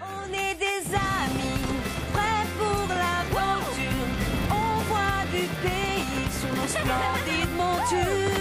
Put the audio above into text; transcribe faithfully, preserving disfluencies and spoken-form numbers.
On est des amis, prêts pour l'aventure. On voit du pays sur nos splendides montures.